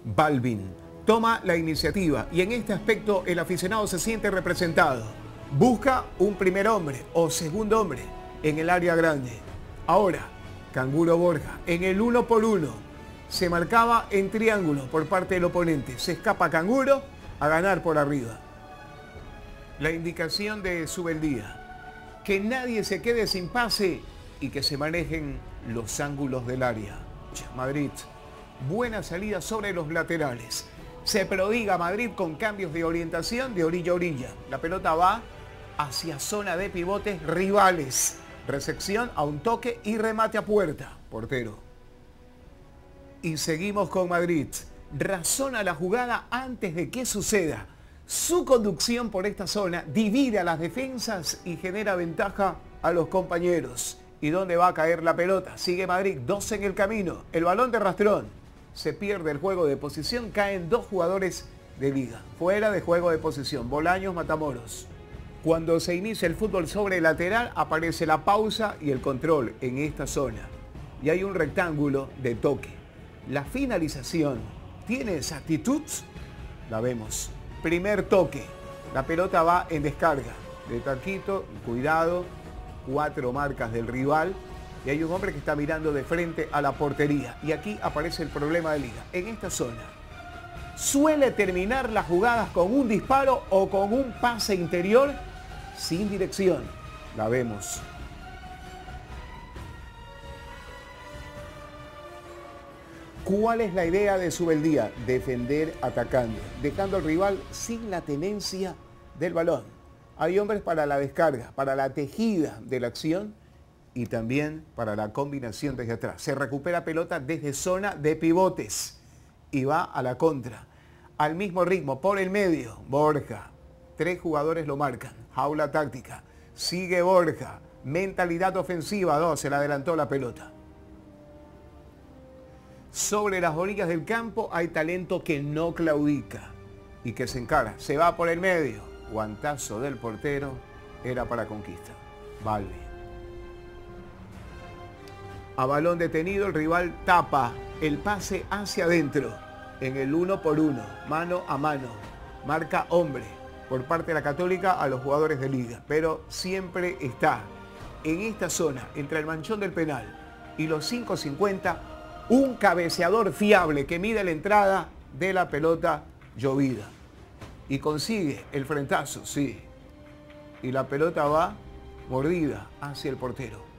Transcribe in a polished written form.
Balvin toma la iniciativa y en este aspecto el aficionado se siente representado. Busca un primer hombre o segundo hombre en el área grande. Ahora, Canguro Borja en el 1 por 1 se marcaba en triángulo por parte del oponente. Se escapa Canguro a ganar por arriba. La indicación de Subeldía: que nadie se quede sin pase y que se manejen los ángulos del área. Madrid, buena salida sobre los laterales. Se prodiga Madrid con cambios de orientación de orilla a orilla. La pelota va hacia zona de pivotes rivales. Recepción a un toque y remate a puerta. Portero. Y seguimos con Madrid. Razona la jugada antes de que suceda. Su conducción por esta zona divide a las defensas y genera ventaja a los compañeros. ¿Y dónde va a caer la pelota? Sigue Madrid, 2 en el camino. El balón de Rastrón. Se pierde el juego de posición, caen 2 jugadores de liga. Fuera de juego de posición, Bolaños, Matamoros. Cuando se inicia el fútbol sobre el lateral, aparece la pausa y el control en esta zona. Y hay un rectángulo de toque. La finalización, ¿tiene exactitud? La vemos. Primer toque. La pelota va en descarga. De taquito, cuidado. 4 marcas del rival. Y hay un hombre que está mirando de frente a la portería. Y aquí aparece el problema de liga. En esta zona, suele terminar las jugadas con un disparo o con un pase interior sin dirección. La vemos. ¿Cuál es la idea de Subeldía? Defender atacando, dejando al rival sin la tenencia del balón. Hay hombres para la descarga, para la tejida de la acción y también para la combinación desde atrás. Se recupera pelota desde zona de pivotes y va a la contra. Al mismo ritmo, por el medio, Borja. 3 jugadores lo marcan. Jaula táctica. Sigue Borja. Mentalidad ofensiva. 2. Se le adelantó la pelota. Sobre las orillas del campo hay talento que no claudica y que se encara. Se va por el medio. Guantazo del portero. Era para conquista. Balbi. A balón detenido, el rival tapa el pase hacia adentro. En el 1 por 1. Mano a mano. Marca hombre por parte de la Católica a los jugadores de liga. Pero siempre está en esta zona, entre el manchón del penal y los 5.50, un cabeceador fiable que mide la entrada de la pelota llovida. Y consigue el frentazo, sí. Y la pelota va mordida hacia el portero.